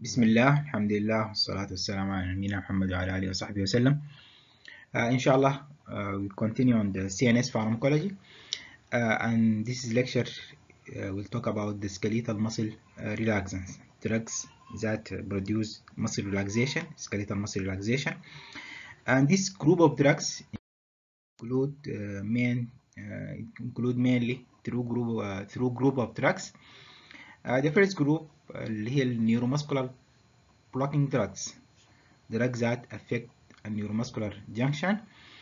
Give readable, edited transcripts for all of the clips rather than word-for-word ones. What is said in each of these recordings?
بسم الله، الحمد لله والصلاة والسلام على نبينا محمد وعلى آله وصحبه وسلم. إن شاء الله we continue on the CNS pharmacology, and this is lecture will talk about the skeletal muscle relaxants, drugs that produce muscle relaxation, skeletal muscle relaxation. And this group of drugs include mainly through group of drugs. The first group اللي هي neuromuscular blocking drugs that affect a neuromuscular junction.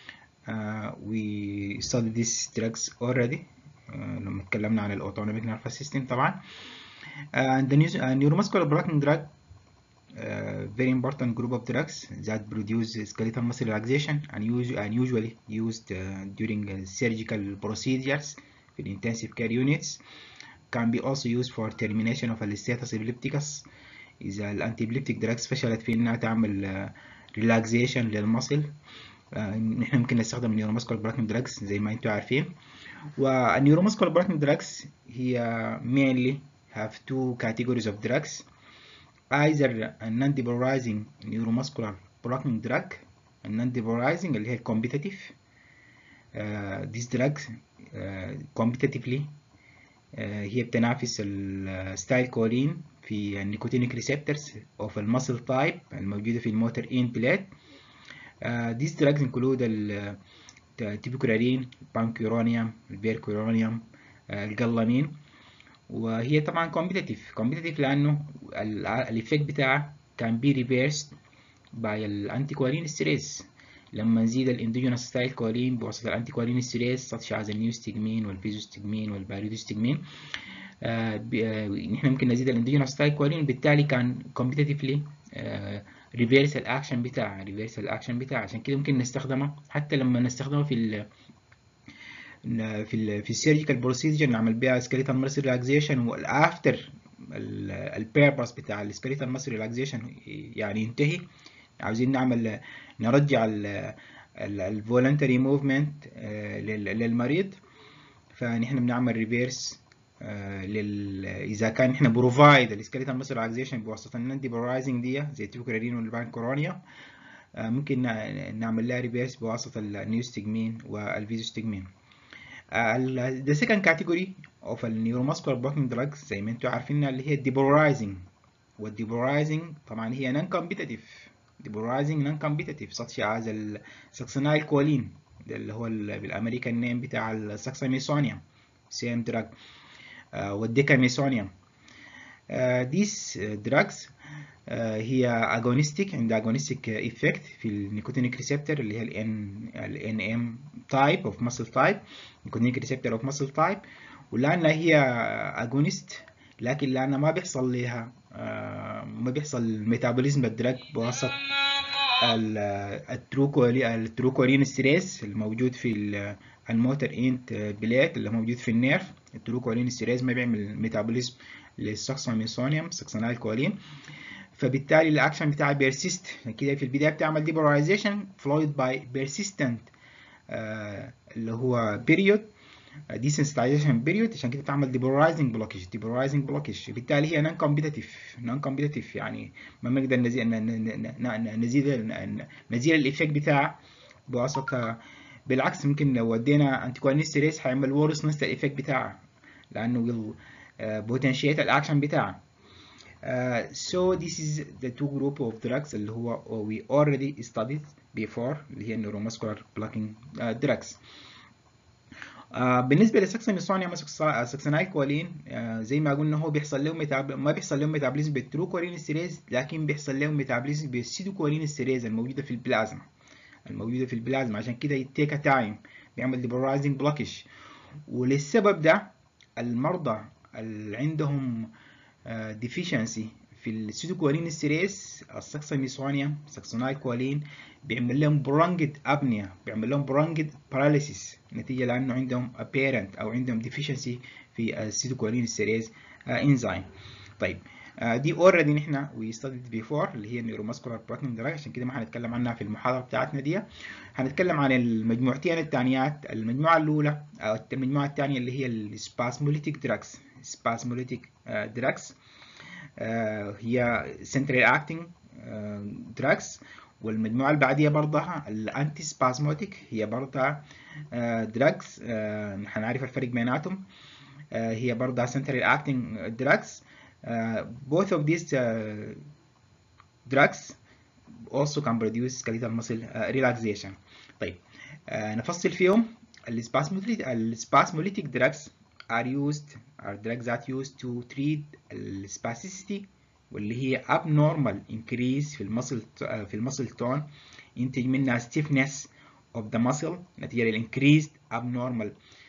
We studied these drugs already لما اتكلمنا عن الاوتونوميك نيرفس سيستم طبعا. And the neuromuscular blocking drug, very important group of drugs that produce skeletal muscle relaxation and usually used during surgical procedures in intensive care units. Can be also used for termination of الستاتس epilepticus. إذا الأنتيبليبتيك دراجز فشلت في إنها تعمل ريلاكزيشن للمصل، نحن ممكن نستخدم النيوروماسكولار بلاكينج دراجز زي ما انتم عارفين. والنيوروماسكولار بلاكينج دراجز هي mainly have two categories of drugs: either a non-depolarizing neuromuscular blocking drug, a non-depolarizing اللي هي competitive. These drugs competitively هي بتنافس الستايل كولين في النيكوتينيك ريسبتورز اوف المسل تايب الموجوده في الموتر ان بلاد. These drugs include التيبوكرارين، البانكيورونيوم، البيركورونيوم، الجلامين. وهي طبعا كومبيتيتيف لانه الايفكت بتاعها كان بي ريفيرسد باي الانتي كولين ستريس. لما نزيد الاندوجينوس ستايل كولين بواسطه الانتي كولين ستريس such as النيوستجمين والفيزوستجمين والباريدوستجمين، نحن ممكن نزيد الاندوجينوس ستايل كولين، بالتالي كان كومبيتيتيفلي ريفيرس الاكشن بتاعه عشان كده ممكن نستخدمه حتى لما نستخدمه في السيرجيكال بروسيجر نعمل بيها سكيليتال ماسل ريلاكسيشن. والافتر البيربس بتاع السكيليتال ماسل ريلاكسيشن يعني ينتهي، عاوزين نرجع الفولنتري موفمنت للمريض، فنحن بنعمل ريفيرس اذا كان احنا بروفايد السكيليتال ماسل ريلاكسيشن بواسطه النون ديبولايزنج دي زي التيبوكرارين والبانكورونيا، ممكن نعمل لها ريفيرس بواسطه النيوستجمين والفيزوستجمين. The second category of neuromuscular blocking drugs زي ما انتم عارفين اللي هي depolarizing. والdepolarizing طبعا هي non-competitive such as السكسينايل كولين اللي هو بالامريكان نيم بتاع السكساميسونيوم same drug، والديكاميسونيوم. These drugs هي agonistic، عندها agonistic effect في النيكوتينيك ريسبتور اللي هي ال NM type of muscle type، نيكوتينيك ريسبتور of muscle type. ولأنها هي agonist لكن لأنها ما بيحصل ميتابوليزم الدراج بواسطة التروكولين ستريس الموجود في الموتر انت بليت اللي موجود في النيرف. التروكولين ستريس ما بيعمل ميتابوليزم للسكساميسونيوم سكسينايل كولين، فبالتالي الاكشن بتاعها بيرسيست. كده في البدايه بتعمل ديبولايزيشن فلويد باي بيرسيستنت اللي هو بيريود desensitization period، عشان كده بتعمل depolarizing blockage. بالتالي هي non competitive يعني ما بنقدر نزيد الايفكت بتاعه بواسطه، بالعكس ممكن لو ودينا انتيكولين ستريس هيعمل worseness الايفكت بتاعه لانه will potentiate الاكشن بتاعه. So this is the two group of drugs اللي هو we already studied before اللي هي neuromuscular blocking drugs. بالنسبه للسكساميسونيوم والسكسينايل كولين، زي ما قلنا هو بيحصل لهم ما بيحصل لهم ميتابوليزم بالتروكولين ستريز، لكن بيحصل لهم ميتابوليزم بالسيتوكولين ستريز الموجوده في البلازما. عشان كده يتيك تايم بيعمل ديبولايزنج بلوكيش. وللسبب ده المرضى اللي عندهم ديفيشنسي في السيتوكولين ستريس السكساميسونيوم سكسينايل كولين بيعمل لهم برونجد ابنيا، بيعمل لهم برونجد باراليسيس نتيجه لانه عندهم apparent او عندهم deficiency في السيتوكولين ستريز انزيم. طيب دي اوريدي نحن وي ستاديد بيفور اللي هي النيوروماسكولار بلاكينج دراج، عشان كده ما هنتكلم عنها في المحاضره بتاعتنا دي. هنتكلم عن المجموعتين الثانيات، المجموعه الاولى او المجموعه الثانيه اللي هي السباسموليتيك دراجز. هي central acting drugs. والمجموعة اللي بعديها برضها الانتي سبازموتيك، هي برضها drugs. هنعرف الفرق بيناتهم. هي برضها central acting drugs. Both of these drugs also can produce skeletal muscle relaxation. طيب نفصل فيهم. الspasmolytic drugs are drugs that used to treat الspasticity واللي هي abnormal increase في المسل tone ينتج منها stiffness of the muscle نتيجة لل increased abnormal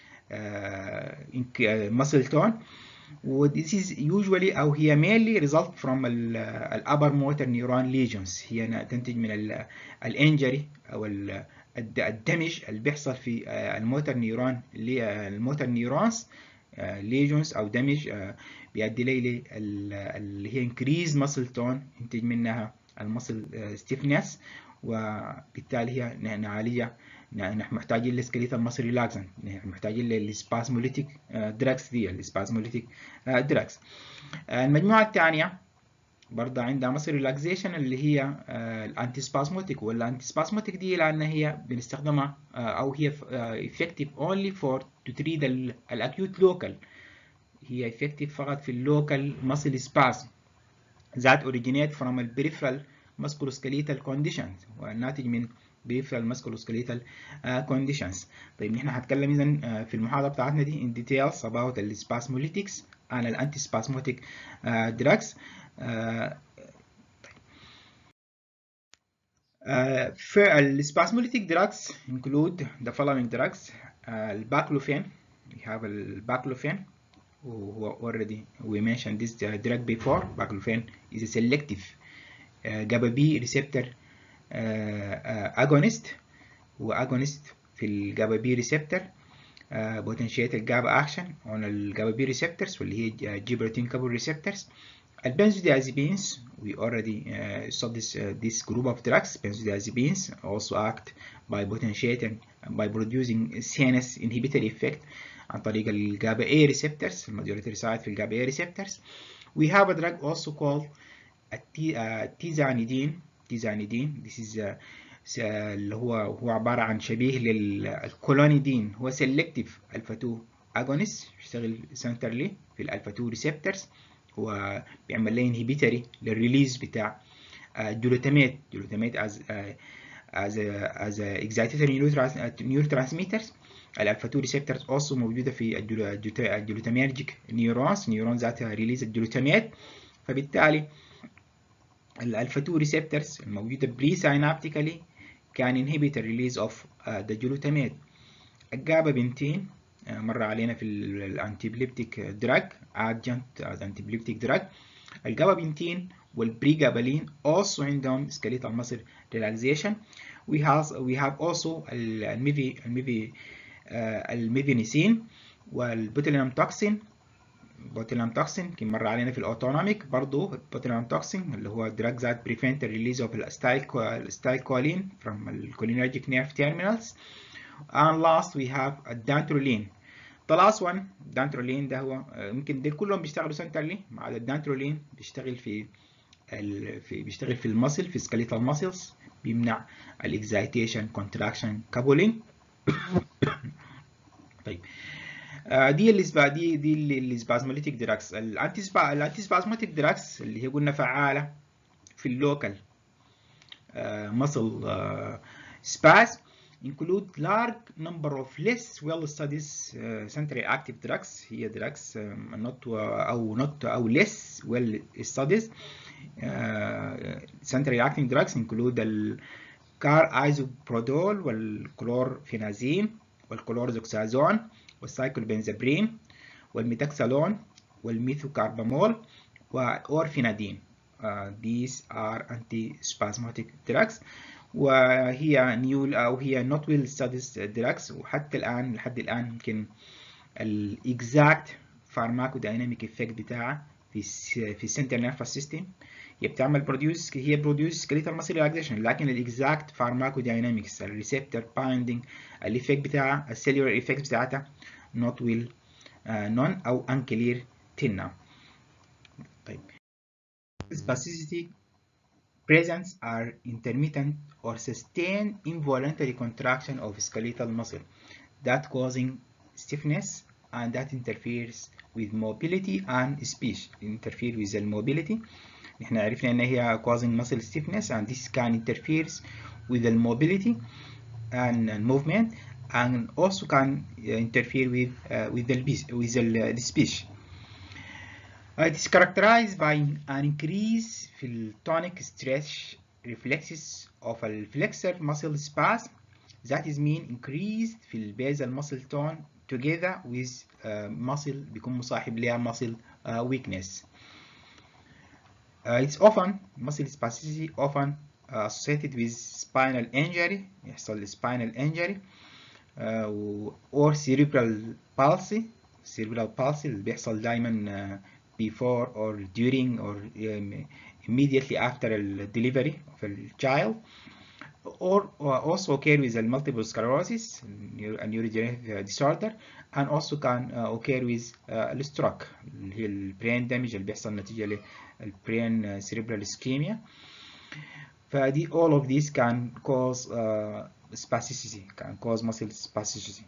muscle tone. This is usually أو هي mainly result from upper motor neuron lesions. هي تنتج من الانجري أو الدمج اللي بيحصل في الموتر نيورون الموتر نيورونز ليجونز أو دمج بيؤدي لي اللي هي increased muscle tone ينتج منها المسل stiffness، وبالتالي هي نعالجها. نحن محتاجين لسكليتال ماسل ريلاكسنت، نحن محتاجين للسبازموليتيك دراكس دي السبازموليتيك دراكس. المجموعة الثانية برضه عندها ماسل ريلاكسيشن اللي هي الانتي سبازموتيك. والانتي سبازموتيك دي لأن هي بنستخدمها أو هي effective only for to treat الأكيوت لوكال. هي effective فقط في اللوكال ماسل spasm that originate from the peripheral musculoskeletal conditions والناتج من peripheral musculoskeletal conditions. طيب نحن هنتكلم إذن في المحاضرة بتاعتنا دي in details about the spasmolytics and the antispasmodic drugs. Spasmolytic drugs include the following drugs. Baclofen. We have baclofen. Already we mentioned this drug before. Baclofen is a selective GABA B receptor agonist وagonist في الجابا بي receptor potentiate الجابا action on الجابا بي receptors واللي هي gibberellin couple receptors. Benzodiazepines we already saw this group of drugs. Benzodiazepines also act by potentiating by producing CNS inhibitory effect عن طريق الجابا A receptors الموديولاتوري سايت في الجابا A receptors. We have a drug also called tizanidine. This is اللي هو عبارة عن شبيه للكولونيدين. هو سيلكتيف الفا 2 اجونست بيشتغل سنترلي في الالفا 2 ريسبتورز. هو بيعمل لي انهبيتوري للريليز بتاع جلوتاميت as excitatory neurotransmitters. الالفا 2 ريسبتورز also موجودة في الجلوتاميرجيك نيورونز ذاتها ريليز الجلوتاميت. فبالتالي الالفا 2 ريسبتورز الموجودة بري ساينابتيكالي كان inhibit the release of the glutamate. الجابا بنتين مر علينا في الانتيبليبتيك دراج adjunct as antibleptic drug. الجابا بنتين والبريجابالين also عندهم skeletal muscle relaxation. We have also الميفينيسين والبوتولينم توكسين. بوتولينم توكسين كان مر علينا في الاوتونوميك برضه. بوتولينم توكسين اللي هو drug that prevent the release of acetylcholine from the cholinergic nerve terminals. And last we have الدانترولين. The last one الدانترولين ده هو يمكن دول كلهم بيشتغلوا سنترلي ما عدا الدانترولين بيشتغل في المسل في skeletal muscles بيمنع الاكزايتيشن كونتراكشن كابولينج. طيب دي السبازموليتيك دراكس. الانتي سبازموليتيك دراكس اللي هي قلنا فعاله في اللوكال muscle spasm include large number of less well studied centrally active drugs. هي drugs not أو less well studied centrally acting drugs include الكارايزوبرودول والكلورفينازين والكلورزوكسازون والسايكلوبنزابرين والميتاكسالون والميثوكاربامول والأورفينادين. These are antispasmodic drugs وهي نيول أو هي not well studied drugs. وحتى الآن لحد الآن يمكن exact pharmacodynamic effect بتاعها في السنترال نيرفس سيستم هي بتعمل produce skeletal muscle relaxation، لكن exact pharmacodynamics الريسبتور بايندينج الإفكت بتاعها السيلولار effects بتاعتها not well known أو unclear till now. طيب Spasticity presents are intermittent or sustained involuntary contraction of skeletal muscle that causing stiffness and that interferes with mobility and speech. interfere with the mobility. احنا عرفنا ان هي causing muscle stiffness and this can interferes with the mobility and movement and also can interfere with the speech. It is characterized by an increase في tonic stretch reflexes of a flexor muscle spasm that is mean increased في basal muscle tone together with muscle بيكون مصاحب لها muscle weakness. It's often muscle spasticity often associated with spinal injury يحصل spinal injury or cerebral palsy. cerebral palsy اللي بيحصل دايما before or during or immediately after the delivery of a child, or also occur with multiple sclerosis, a neurodegenerative disorder, and also can occur with stroke اللي هي البرين damage اللي بيحصل نتيجة للبرين cerebral ischemia. فدي all of these can cause spasticity, can cause muscle spasticity.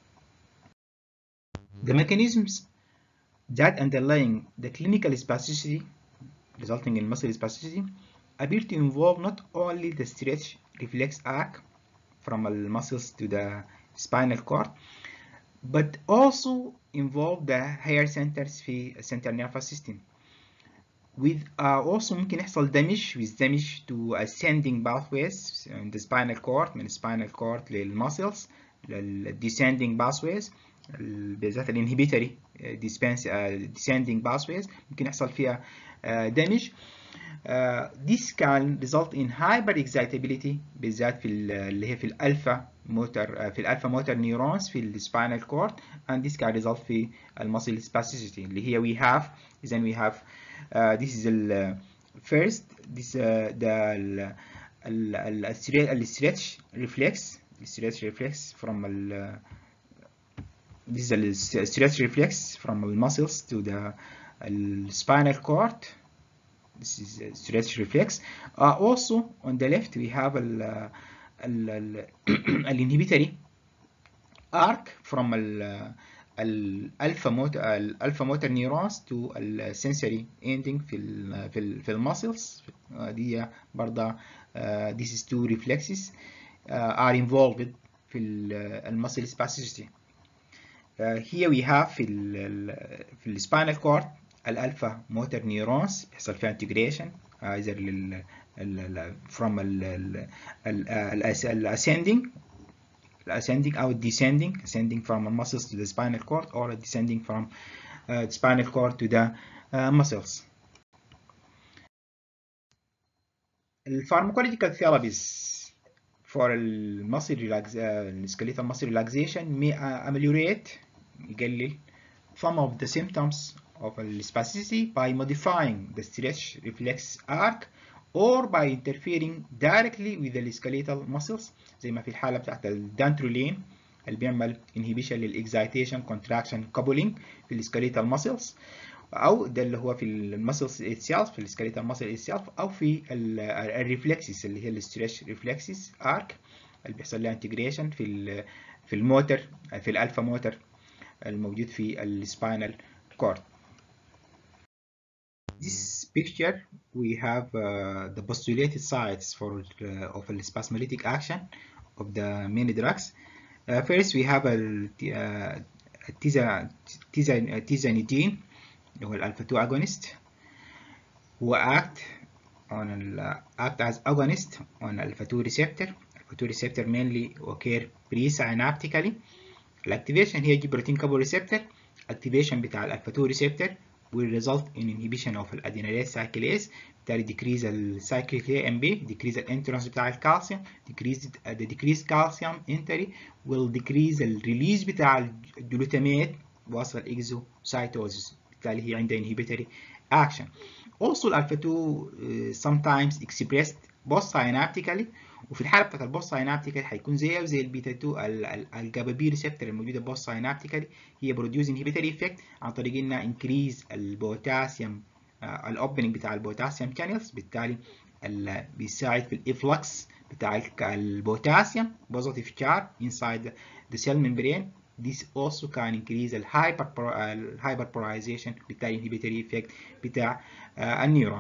The mechanisms that underlying the clinical spasticity resulting in muscle spasticity appear to involve not only the stretch reflex arc from the muscles to the spinal cord, but also involve the higher centers في central nervous system. With also ممكن يحصل damage with damage to ascending pathways in the spinal cord من spinal cord للmuscles descending pathways بالذات الانهبيتوري descending pathways ممكن يحصل فيها damage. This can result in hyperexcitability بالذات في اللي هي في الالفا موتور في الالفا موتور نيورونز في السباينال كورد and this can result في المسل spasticity اللي هي we have then we have this is the first this the stretch reflex from this is the stretch reflex from the muscles to the spinal cord. This is a stretch reflex. Also on the left we have an inhibitory arc from alpha motor neurons to sensory ending في المسلز دي برضه this is two reflexes are involved في المسل spasticity. Here we have في السباينال كورد الالفا موتور نيورونز بيحصل فيها انتجريشن either from ascending or ascending from the muscles to the spinal cord or descending from the spinal cord to the muscles. Pharmacological therapies for skeletal muscle relaxation may ameliorate يقلل some of the symptoms of spasticity by modifying the stretch reflex arc or by interfering directly with the skeletal muscles زي ما في الحالة بتاعت الدانترولين اللي بيعمل inhibition للإكزايتيشن contraction coupling في الskeletal muscles أو ده اللي هو في المسلز itself في الskeletal muscle itself أو في الريفلكسز اللي هي الستريتش ريفلكسز arc اللي بيحصل لها integration في الموتر في الألفا موتر الموجود في السباينال cord. This picture we have the postulated sites for of the spasmolytic action of the many drugs. First we have tizanidine اللي هو الالفا 2 agonist who act as agonist on alpha 2 receptor. Alpha 2 receptor mainly occur presynaptically. الactivation هي جبرتين كابو receptor. activation بتاع الالفا 2 receptor will result in inhibition of adenylyl cyclase بالتالي decrease cyclic AMP decrease الانترنس بتاع الكالسيوم the decreased calcium entry will decrease الريليز بتاع الجلوتاميت واصل exocytosis بالتالي هي عندها inhibitory action. Also الالفا 2 sometimes expressed both synaptically وفي الحاله بتاعت البوست ساينابتيكال هيكون زيه زي البيتا 2 الجابا بي ريسبتور الموجوده بوست ساينابتيكال هي بروديوس انهبيتوري افكت عن طريق انها انكريز البوتاسيوم الاوبننج بتاع البوتاسيوم channels، بالتالي بيساعد في الافلكس بتاع البوتاسيوم positive charge inside the cell membrane. This also can increase hyperpolarization، بالتالي inhibitory effect بتاع النيورون.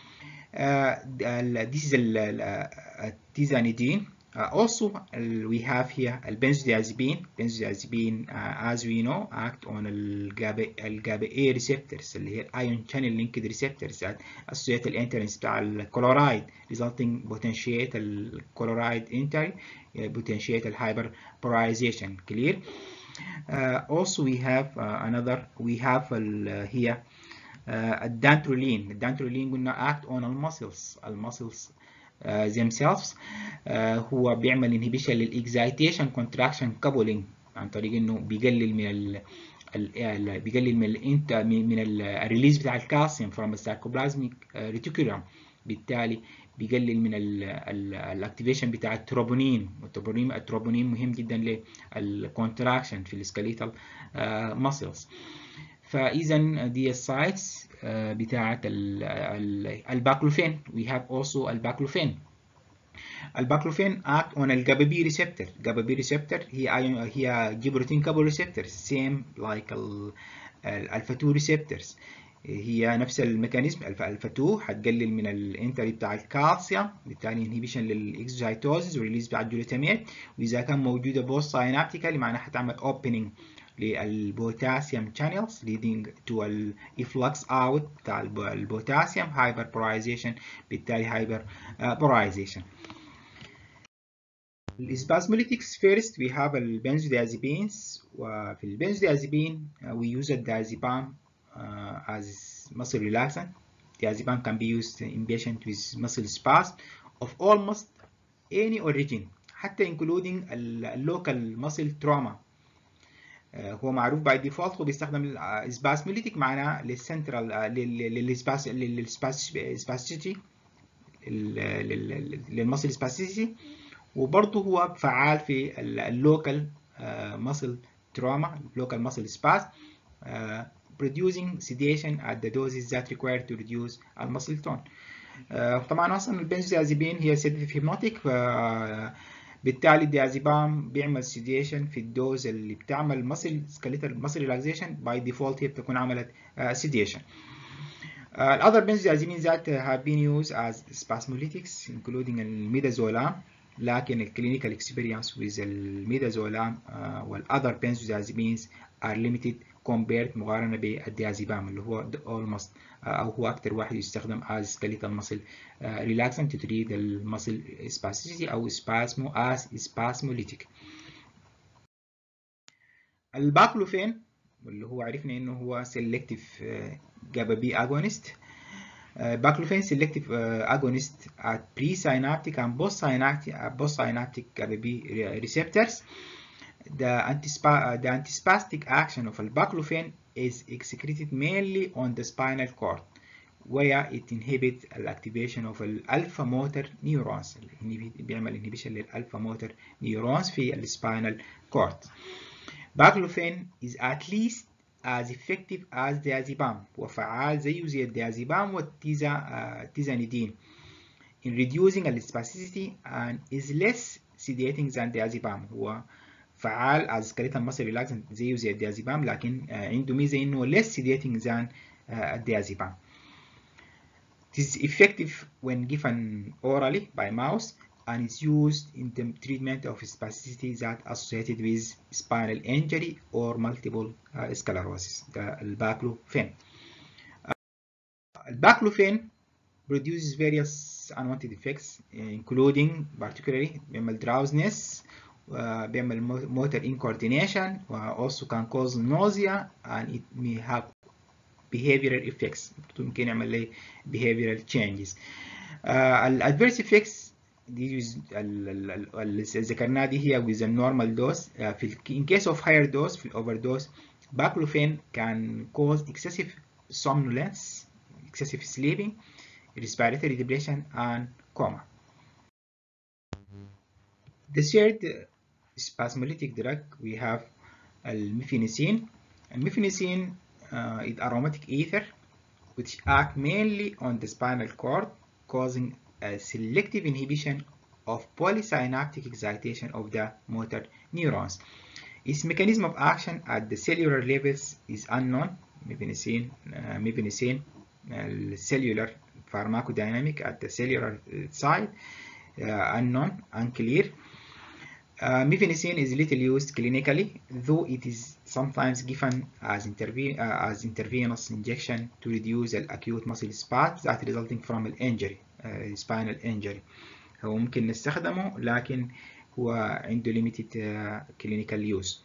This is tizanidine. Also, we have here benzodiazepine. Benzodiazepine, as we know, act on GABA A receptors اللي هي ion channel linked receptors that associate the entrance بتاع الكلورايد resulting potentiate الكلورايد entry potentiate hyperpolarization. Clear? Also, we have here الدانترولين. الدانترولين قلنا act on المسلز themselves. هو بيعمل inhibition للاكزايتيشن كونتراكشن كابولينج عن طريق انه بيقلل من الريليز بتاع الكالسيوم from الساركوبلازميك ريتيكولوم، بالتالي بيقلل من الاكتيفيشن بتاع التروبونين. والتروبونين مهم جدا للكونتراكشن في السكليتال ماسلز. فاذا دي السايتس بتاعت الباكلوفين. we have also الباكلوفين. الباكلوفين act on الجابا بي ريسبتور. الجابا بي ريسبتور هي جبروتين كابو ريسبتورز same like الالفا 2 ريسبتورز. هي نفس الميكانيزم. الفا 2 هتقلل من الانتري بتاع الكالسيوم، بالتالي انهيبيشن للاكزوسايتوزيس وريليز بتاع الجلوتاميت. واذا كان موجوده بوست ساينابتيكالي معناها هتعمل اوبننج للبوتاسيوم channels leading to efflux out بتاع البوتاسيوم hyperpolarization، بالتالي hyperpolarization. الاسبازموليتكس first we have البنزوديازيبينز. وفي البنزوديازيبين we use الديازيبام as muscle relaxant. Diazepam can be used in patients with muscle spasm of almost any origin حتى including local muscle trauma. هو معروف باي ديفولت هو بيستخدم الاسباسموليتيك معناه للسنترال للسباسيتي للمصل سباسيتي، وبرضه هو فعال في اللوكال muscle trauma local muscle spasm producing sedation at the doses that required to reduce المسل tone. طبعا اصلا البنزوديازيبين هي sedative hypnotic، بالتالي الديازيبام بيعمل سيديشن في الدوز اللي بتعمل سكليتال ماسل ريلاكسيشن باي ديفولت هي بتكون عملت سيديشن. الأذر بنزوديازيبين ذات have been used as spasmolytics including الميدازولام، لكن الكلينيكال اكسبيرينس with الميدازولام والأذر بنزوديازيبينز are limited compared مقارنة بالديازيبام اللي هو almost أو هو أكتر واحد يستخدم as skeletal muscle relaxant to treat the muscle spasticity أو spasmo as spasmolytic. الباكلوفين اللي هو عرفنا إنه هو selective GABA B agonist. Baclofen selective agonist at presynaptic and postsynaptic GABA B receptors. The antispastic action of baclofen is excreted mainly on the spinal cord where it inhibits the activation of alpha motor neurons. بيعمل inhibition للalpha motor neurons في الspinal cord. Baclofen is at least as effective as diazepam وفعال زي الديازيبام والتيزانيدين in reducing the spasticity and is less sedating than diazepam. هو فعال as skeletal muscle relaxant زي الديازيبام، لكن عنده ميزة إنه less sedating than الديازيبام. It is effective when given orally by mouth and is used in the treatment of spasticity that associated with spinal injury or multiple sclerosis. الباكلوفين. الباكلوفين produces various unwanted effects including particularly بيعمل drowsiness بيعمل motor incoordination also can cause nausea and it may have behavioral effects. ممكن يعمل لي behavioral changes. الادفيرس effects دي اللي ذكرناها دي هي with a normal dose. in case of higher dose في الoverdose baclofen can cause excessive somnolence, excessive sleeping, respiratory depression and coma. The third spasmolytic drug we have الميفينيسين. الميفينيسين is aromatic ether which act mainly on the spinal cord, causing a selective inhibition of polysynaptic excitation of the motor neurons. Its mechanism of action at the cellular levels is unknown. Mifenesin cellular pharmacodynamic at the cellular side, unknown, unclear. Mifenesin is little used clinically, though it is sometimes given as intravenous injection to reduce the acute muscle spasms that resulting from an injury, spinal injury. هو ممكن نستخدمه لكن هو عنده limited clinical use.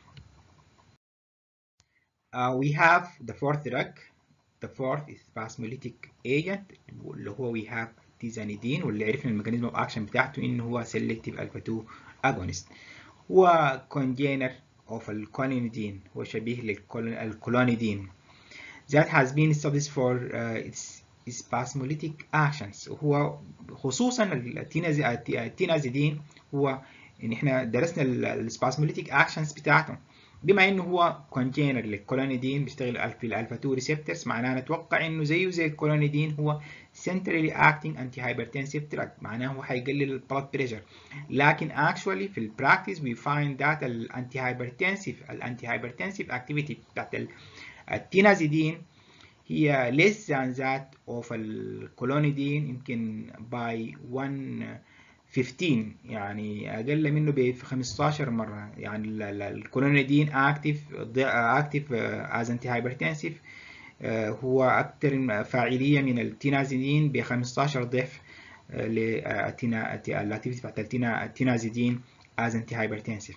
We have the fourth drug. The fourth is spasmolytic agent اللي هو we have tizanidine، واللي عرفنا الميكانيزم اوف اكشن بتاعته ان هو selective alpha 2 agonist. هو congener of الكولينيدين، هو شبيه للكولونيدين that has been studied for its spasmolytic actions. وهو خصوصا التينازيدين هو ان احنا درسنا السباسموليتيك اكشنز بتاعته، بما انه هو كونجينر للكولونيدين بيشتغل في الالفا 2 ريسبتورز، معناه نتوقع انه زيه زي الكولونيدين هو centrally acting antihypertensive drug، معناه هو هيقلل البلد بريشر. لكن actually في البراكتس we find that الانتيهايبرتنسيف activity بتاعت التينازيدين هي less than that of الكولونيدين، يمكن by 115، يعني أقل منه ب 15 مرة. يعني الكولونيدين active as antihypertensive هو أكثر فاعلية من التينازيدين ب 15 ضعف للأكتيفيتي بتاعت التينازيدين as antihypertensive.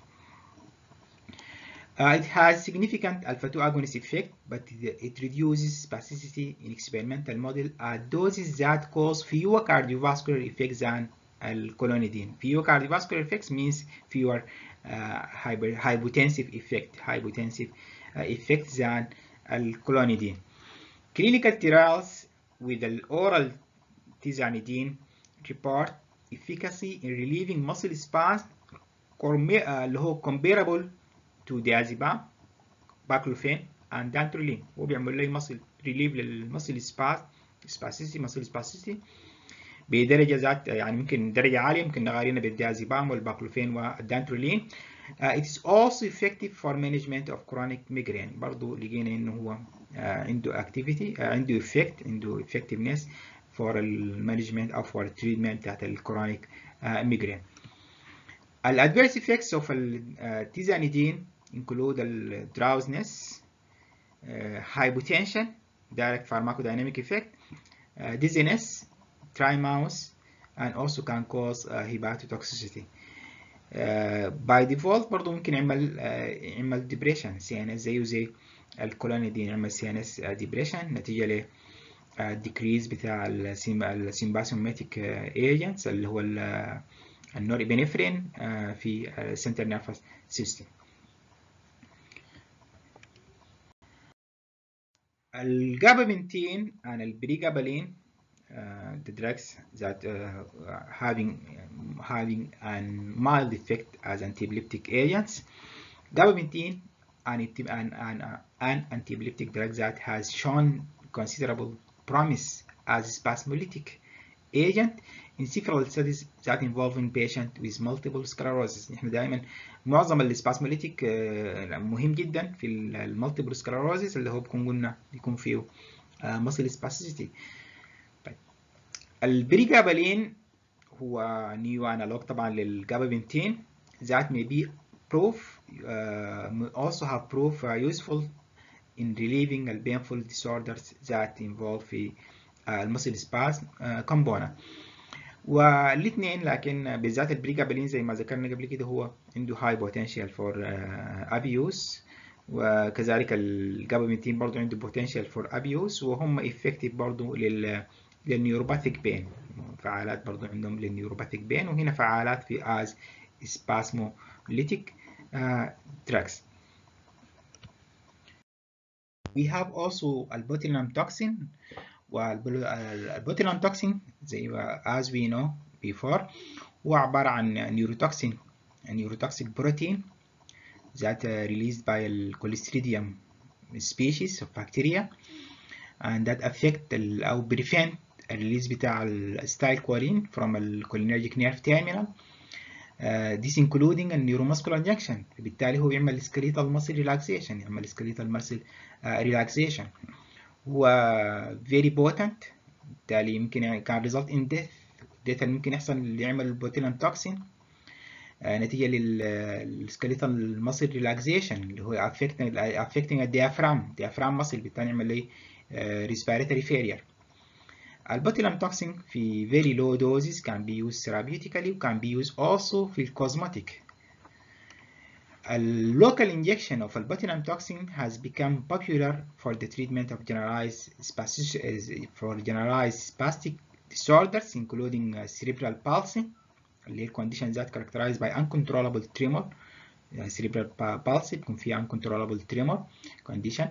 It has significant alpha 2 agonist effect, but it reduces spasticity in experimental model at doses that cause fewer cardiovascular effects than الكولونيدين. Fewer cardiovascular effects means fewer hypotensive effects than الكولونيدين. Clinical trials with the oral tizanidine report efficacy in relieving muscle spasms اللي هو comparable to diazepam, baclofen and dantrolene. هو بيعمل لي muscle relief للمسل spasticity بدرجة ذات، يعني ممكن درجة عالية ممكن نقارنها بالديازيبام والباكلوفين والدانترولين. It is also effective for management of chronic migraine. برضو لقينا انه هو عنده activity، عنده effectiveness for management or for treatment بتاعت الكرونيك migraine. الادفيرس effects of التيزانيدين include drowsiness, hypotension, direct pharmacodynamic effect, dizziness, trimouth, and also can cause hepatotoxicity. By default برضو ممكن يعمل depression CNS زي الكولونيدين، يعمل CNS depression نتيجة ل decrease بتاع السيمباثوميتيك agents اللي هو النورابينفرين في central nervous system. الجابابنتين and البريجابالين the drugs that having a mild effect as antiepileptic agents. Gabapentin an antiepileptic drug that has shown considerable promise as a spasmolytic agent in several studies that involving patients with multiple sclerosis. احنا دائما معظم السباسموليتيك مهم جدا في المالتيبل سكلروزيس اللي هو بيكون فيه muscle spasticity. البريجابالين هو نيو انالوج طبعا للجابابنتين that may be also have proof useful in relieving the painful disorders that involve في المسل spasm component. والاثنين لكن بالذات البريجابالين زي ما ذكرنا قبل كده هو عنده high potential for abuse، وكذلك الجابابنتين برضو عنده potential for abuse، وهم effective برضو للنيوروباثيك بين، فعالات برضو عندهم للنيوروباثيك بين، وهنا فعالات في as spasmolytic drugs. We have also البوتيلينوم توكسين. والبوتيلينوم توكسين زي as we know before هو عبارة عن neurotoxic protein that released by the Clostridium species of bacteria. and that affect أو prevent الريليز بتاع الستايل كولين from الcholinergic nerve terminal. This including النيوروماسكولار junction. بالتالي هو بيعمل skeletal muscle relaxation، يعمل skeletal muscle relaxation. هو very potent، بالتالي يمكن يعني كان result in death اللي ممكن يحصل اللي يعمل البوتيلم توكسين نتيجة للسكيليتال ماسل ريلاكسيشن اللي هو affecting الديافرام muscle، بالتالي يعمل لي respiratory failure. البوتيلم توكسين في very low doses can be used therapeutically و can be used also في الكوزماتيك. The local injection of botulinum toxin has become popular for the treatment of generalized spastic disorders including cerebral palsy اللي هي condition that characterized by uncontrollable tremor. cerebral palsy بيكون فيها uncontrollable tremor condition.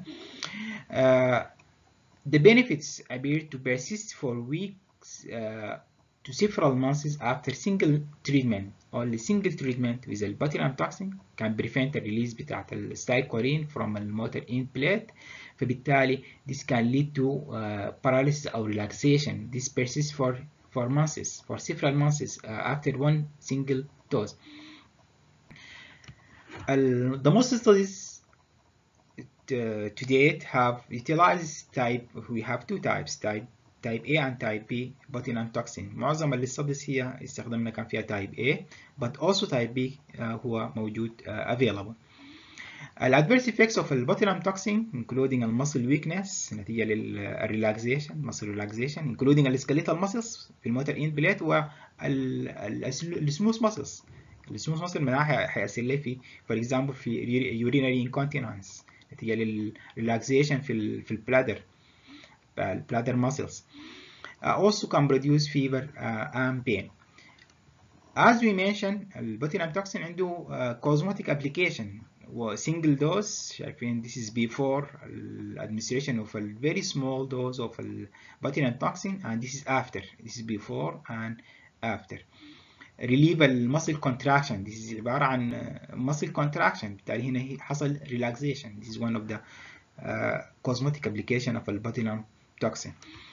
The benefits appear to persist for weeks to several months after single treatment. Only single treatment with the botulinum toxin can prevent the release بتاعت الستايكورين from the motor end plate. فبالتالي this can lead to paralysis or relaxation. This persists for months, for several months after one single dose. The most studies to date have utilized we have two types, type A and type B botulinum toxin. معظم الستاديز هي استخدمنا كان فيها type A but also type B هو موجود available. الادفيرس effects of البوتيلم توكسين including muscle weakness نتيجة للريلاكسيشن muscle relaxation including السكيليتال muscles في الموتر اند بليت والسموث muscles. السموث muscle منها هيأثر لي في for example في urinary incontinence نتيجة للريلاكسيشن في البلادر muscles. Also can produce fever and pain. As we mentioned البوتيلم توكسين عنده cosmetic application وسنجل دوز. شايفين this is before administration of a very small dose of botulinum toxin and this is after. This is before and after. relieve muscle contraction. This is عبارة عن muscle contraction، بالتالي هنا حصل relaxation. This is one of the cosmetic application of botulinum toxin.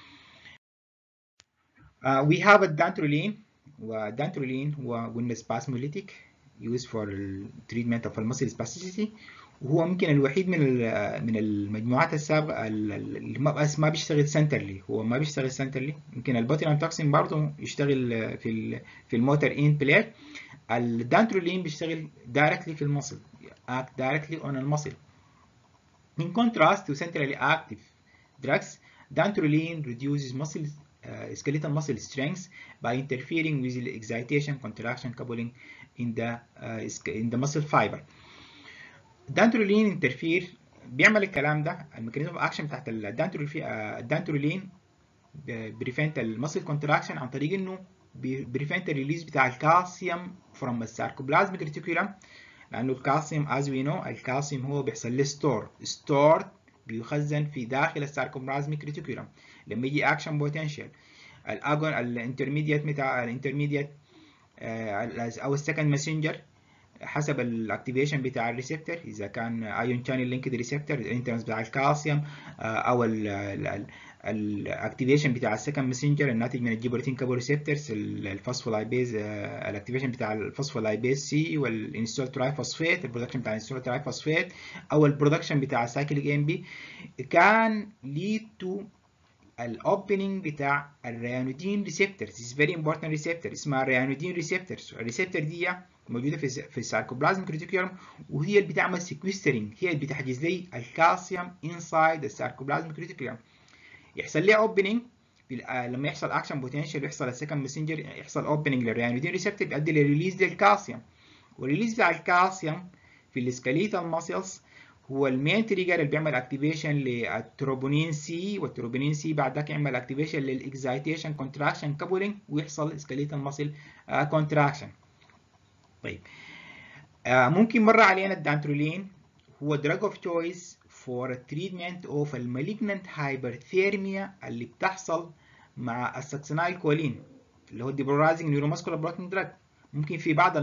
We have الدانترولين، والدانترولين هو قلنا spasmolytic used for treatment of muscle spasticity، وهو ممكن الوحيد من المجموعات السابقة اللي ما بيشتغل سنترلي. هو ما بيشتغل سنترلي. يمكن البوتيلم توكسين برضه يشتغل في الموتر ان بلير. الدانترولين بيشتغل directly في المصل، act directly on المصل. In contrast to centrally active drugs, dantrolene reduces skeletal muscle strength by interfering with the excitation contraction coupling in the muscle fiber. dantrolene interfere بيعمل الكلام ده. الميكانيزم اوف اكشن بتاعت الدانترولين بريفنت المسل كونتراكشن عن طريق انه بريفنت الريليز بتاع الكالسيوم from الساركوبلازميك ريتيكولم، لانه الكالسيوم as we know الكالسيوم هو بيحصل له ستور بيخزن في داخل الساركوبلازميك ريتيكولم. لما يجي اكشن بوتنشال الاجون الانترميديت بتاع الانترميديت او السكند ماسنجر حسب الاكتيفيشن بتاع الريسبتور، اذا كان ايون شانل لينكد ريسبتور الانترنس بتاع الكالسيوم او الاكتيفيشن بتاع السكند ماسنجر الناتج من الجيبروتين كابو ريسبتورز الفوسفولايبيز الاكتيفيشن بتاع الفوسفولايبيز سي والانستول ترايفوسفيت البرودكشن بتاع الانستول ترايفوسفيت او البرودكشن بتاع السايكليك ام بي كان ليد تو الاوبننج بتاع الريانودين ريسبتورز. is very important ريسبتور اسمها الريانودين ريسبتورز. الريسبتور دي موجوده في الساركوبلازميك ريتيكولم وهي اللي بتعمل سيكويسترنج، هي اللي بتحجز لي الكالسيوم انسايد الساركوبلازميك ريتيكولم. يحصل لي اوبننج لما يحصل اكشن بوتنشال ويحصل السكند ماسنجر يحصل اوبننج للريانودين ريسبتور بيؤدي للريليز للكالسيوم. والريليز بتاع الكالسيوم في السكليتال ماسلز هو المين تريجر اللي بيعمل اكتيفيشن للتروبونين سي، والتروبونين سي بعد ذاك يعمل اكتيفيشن للاكزايتيشن كونتراكشن كابولينج ويحصل سكليتال ماسل كونتراكشن. طيب ممكن مر علينا الدانترولين هو drug of choice for treatment of malignant hyperthermia اللي بتحصل مع السكسينايل كولين اللي هو الديبرازنج نيوروماسكولار بلوكينج دراج. ممكن في بعض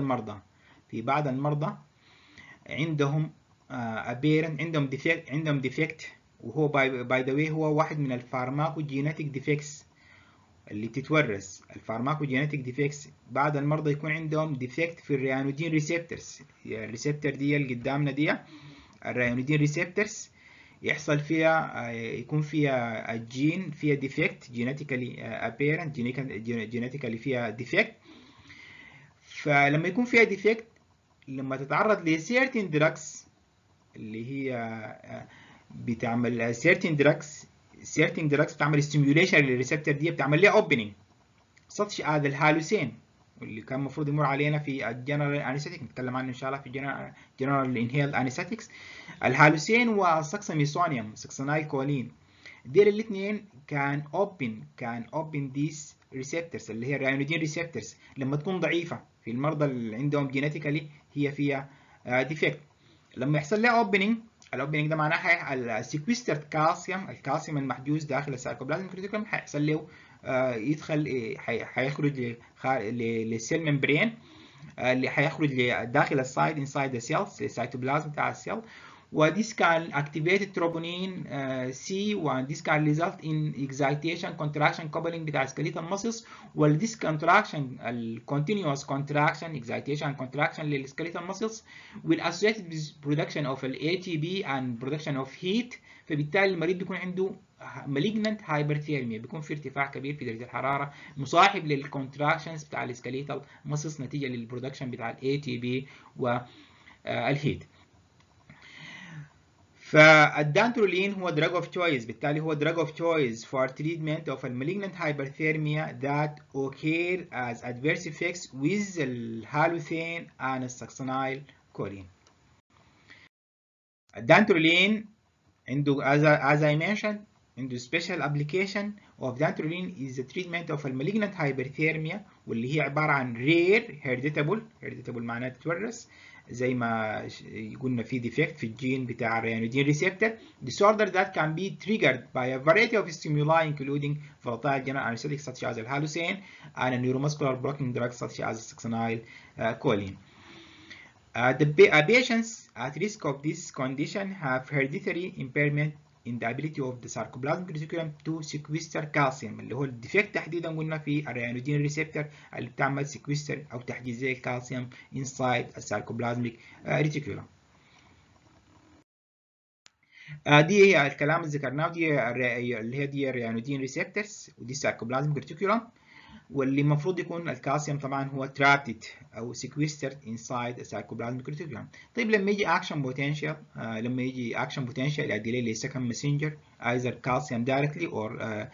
المرضى عندهم apparent عندهم defect وهو باي ذا واي هو واحد من الفارماكوجينيتك ديفكتس اللي بتتورث. الفارماكوجينيتك ديفكتس بعد المرضى يكون عندهم ديفكت في الريانودين ريسبتورز، الريسبتور دي اللي قدامنا دي الريانودين ريسبتورز يحصل فيها يكون فيها الجين فيها ديفكت جينيتيكالي ابيرنت، جينيتيكالي فيها ديفكت. فلما يكون فيها ديفكت لما تتعرض لسيرتين دراكس اللي هي بتعمل سيرتين دراكس بتعمل ستيميوليشن للريسبتور دي، بتعمل لها اوبننج سطش هذا الهالوسين واللي كان المفروض يمر علينا في الجنرال انستيك، نتكلم عنه ان شاء الله في جنرال انهيل انستيكس. الهالوسين والسكساميسونيوم سكسنايل كولين ديل الاثنين كان اوبن ديس ريسبتورز اللي هي الريانودين ريسبتورز لما تكون ضعيفه في المرضى اللي عندهم جينيتيكالي هي فيها ديفكت. لما يحصل لها اوبننج، الاوبننج ده معناها السيكويسترد الكالسيوم المحجوز داخل السايكوبلازم كريتيكولم هيحصل له يدخل هيخرج للسيل ممبرين اللي هيخرج داخل السايد انسايد ذا سيلز السيتوبلازم بتاع السيل. وthis can activate troponin C and this can result in excitation contraction coupling بتاع skeletal muscles. this contraction continuous contraction excitation contraction للskeletal muscles will associated with production of ATP and production of heat. فبالتالي المريض بيكون عنده malignant hyperthermia، بيكون في ارتفاع كبير في درجة الحرارة مصاحب للcontractions بتاع الskeletal muscles نتيجة للبرودكشن بتاع ATP والهيت. فالدانترولين هو drug of choice، بالتالي هو drug of choice for treatment of a malignant hyperthermia that occur as adverse effects with the halothane and succinyl choline. الدانترولين عنده as I mentioned عنده special application of dantrolene is the treatment of a malignant hyperthermia واللي هي عبارة عن rare heritable معناه تتورث زي ما قلنا في defect في الجين بتاع الريانودين receptor disorder that can be triggered by a variety of stimuli including volatile general anesthetics such as الهالوسين and a neuromuscular blocking drugs such as succinyl choline. The patients at risk of this condition have hereditary impairment in the ability of the sarcoplasmic reticulum to sequester calcium اللي هو الديفكت تحديدا قلنا في الريانودين ريسبتور اللي بتعمل سيكوستر او تحجيز الكالسيوم inside الساركوبلازميك ريتيكولم. دي هي الكلام اللي ذكرناه، دي اللي هي دي الريانودين ريسبتورز ودي الساركوبلازميك ريتيكولم، واللي المفروض يكون الكالسيوم طبعا هو trapped او sequestered inside السايكوبلازميك ريتيكولم. طيب لما يجي اكشن بوتنشال يؤدي لي second messenger either calcium directly or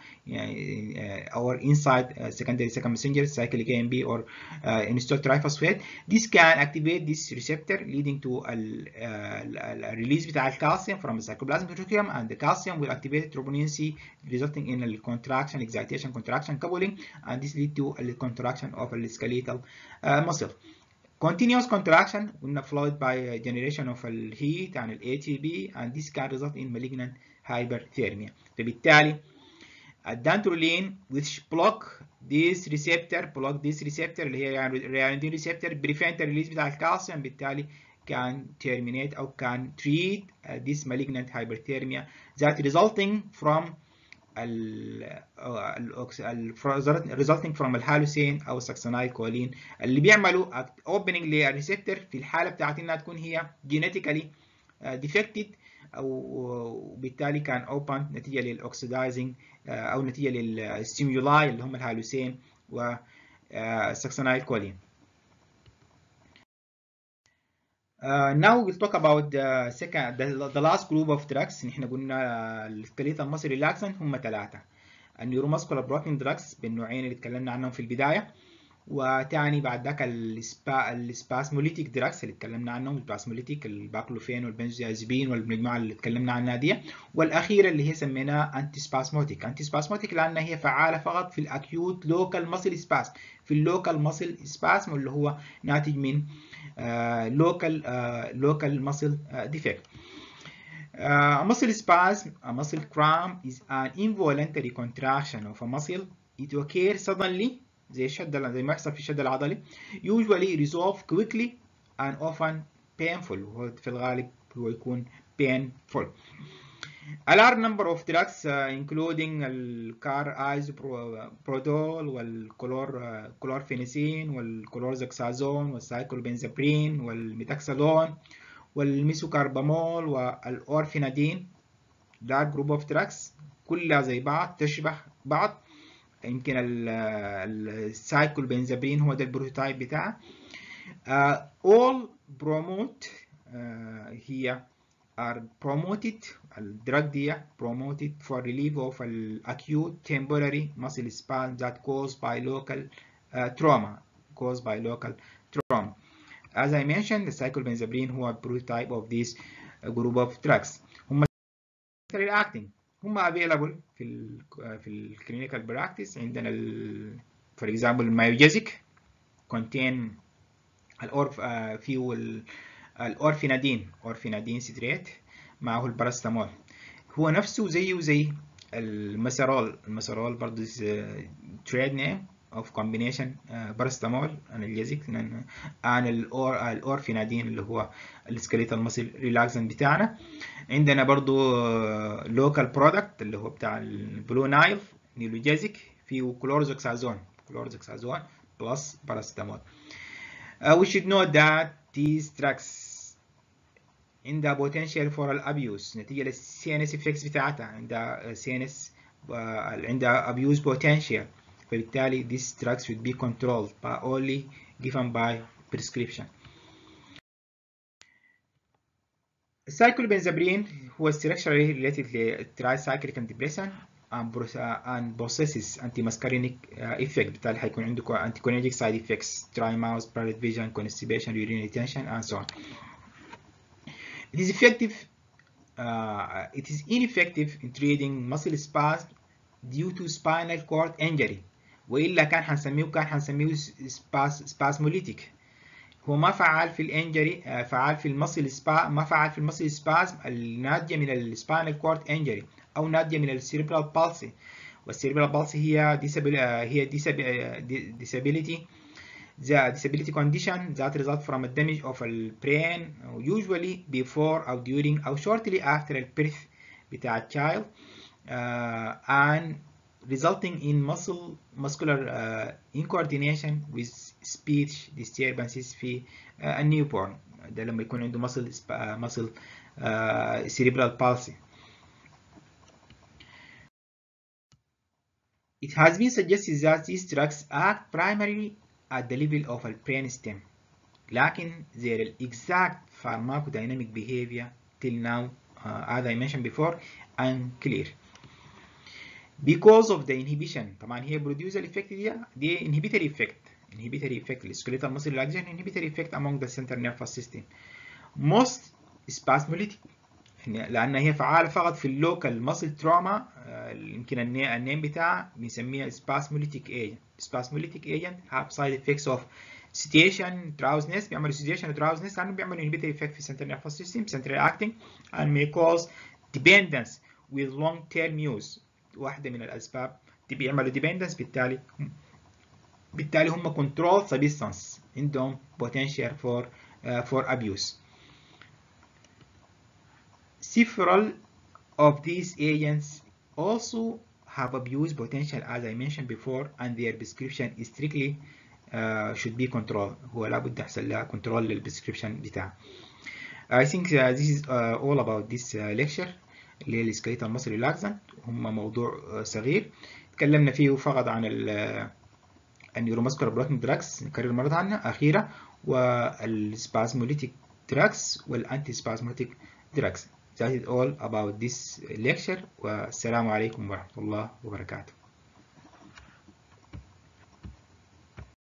inside secondary second messenger cyclic AMP or inositol triphosphate. This can activate this receptor leading to release بتاع الكالسيوم from the cytoplasmic reticulum and the calcium will activate troponin C resulting in a contraction excitation contraction coupling and this lead to a contraction of the skeletal muscle. Continuous contraction followed by generation of heat and ATP and this can result in malignant hyperthermia. فبالتالي الدانترولين which block this receptor اللي هي الريانودين receptor prevent the release بتاع الكالسيوم، بالتالي can terminate or can treat this malignant hyperthermia that resulting from resulting from الهالوسين او السكسنايل كولين اللي بيعملوا opening للريسبتور في الحاله بتاعت انها تكون هي genetically defected او بالتالي كان اوبن نتيجه للاكسدايزنج او نتيجه للستيمولاي اللي هم الهالوسين والسكسنايل كولين. Now we'll talk about the last group of drugs. نحن قلنا السكليتال ماسل ريلاكسنت هم ثلاثه، النيوروماسكولار بلوكينج دراجز بالنوعين اللي اتكلمنا عنهم في البدايه، وتاني بعد ذاك السباسموليتيك دراكس اللي اتكلمنا عنهم، الباسموليتيك الباكلوفين والبنزodiazepine والمجموعه اللي اتكلمنا عنها دي، والاخيره اللي هي سميناها انتي سباسموتيك لانها هي فعاله فقط في الاكيوت لوكال ماسل سباسم، في اللوكال ماسل سباسم اللي هو ناتج من local muscle defect. Muscle spasm, a muscle cramp is an involuntary contraction of a muscle. It occurs suddenly زي ما يحصل في الشد العضلي. Usually resolve quickly and often painful. في الغالب هو يكون painful. A large number of drugs including الكار-ايزوبرودول والكلورفينيسين والكلورزاكسازون والسايكلوبنزابرين والميتاكسالون والميسوكاربامول والأورفينادين. ده جروب اوف drugs كلها زي بعض، تشبه بعض. يمكن السايكلوبنزابرين هو ده البروتوتايب بتاعه. all promote هي are promoted الدراج دي promoted for relief of acute temporary muscle spasm that caused by local trauma. As I mentioned, the cyclobenzaprine هو prototype of this group of drugs. هم acting، هم available في الكلينيكال براكتس. عندنا for example المايوجيزيك contain الأورفينادين ستريت معه البارستامول، هو نفسه زيه زي المسارول برضه تريد نيم of combination بارستامول انالجيزيك عن الأورفينادين اللي هو السكليتال ماسل ريلاكسنت بتاعنا. عندنا برضو لوكال برودكت اللي هو بتاع البلو نايل نيولوجيزيك، فيه كلورزوكسازون بلس بارستامول. We should know that these drugs عندها potential for abuse نتيجة للCNS effects بتاعتها، عندها CNS عندها abuse potential، فبالتالي these drugs should be controlled but only given by prescription. السايكلوبنزابرين هو structurally related للترايسايكليك antidepressant and possesses antimuscarinic effect، بالتالي هيكون عندكم anticholinergic side effects dry mouth, blurred vision, constipation, urinary retention and so on. It is ineffective in treating muscle spasm due to spinal cord injury، وإلا كان حنسميه spasmolytic. هو ما فعال في الانجري، فعال في المسل ما فعال في المسل سبازم الناتجه من السباينال كورد انجري او ناتجه من السيريبرال بالسي. والسيريبرال بالسي هي disability condition that result from a damage of the brain usually before or during or shortly after the birth بتاع الchild and resulting in muscular incoordination with speech disturbances في النيوبورن، ده لما يكون عنده muscle cerebral palsy. It has been suggested that these drugs act primarily at the level of the brain stem، لكن their exact pharmacodynamic behavior till now as I mentioned before unclear. Because of the inhibition، طبعا هي produce effect دي inhibitory effect الskeletal muscle relaxation inhibitory effect among the central nervous system most spasmolytic، لأن هي فعالة فقط في اللوكال muscle trauma. يمكن النيم بتاعها بنسميها spasmolytic agent have side effects of sedation drowsiness، بيعملوا sedation drowsiness لأنه بيعملوا inhibitory effect في central nervous system central acting and may cause dependence with long term use. واحدة من الأسباب بيعملوا dependence، بالتالي هم control substance عندهم potential for abuse. Several of these agents also have abuse potential as I mentioned before and their prescription is strictly should be controlled. هو لابد يحصل لها control للprescription بتاعه. I think this is all about this lecture اللي هي السكليتال ماسل ريلاكسنت. هم موضوع صغير تكلمنا فيه فقط عن النيوروماسكولار بلوكينج دراكس، نكرر مرة عنها أخيرة، والسبازموليتيك دراكس والأنتي سبازموليتيك دراكس. That is all about this lecture، والسلام عليكم ورحمة الله وبركاته.